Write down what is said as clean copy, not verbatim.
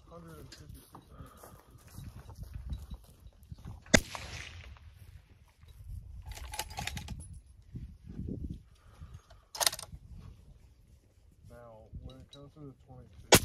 156 inches. Now, when it comes to the 22,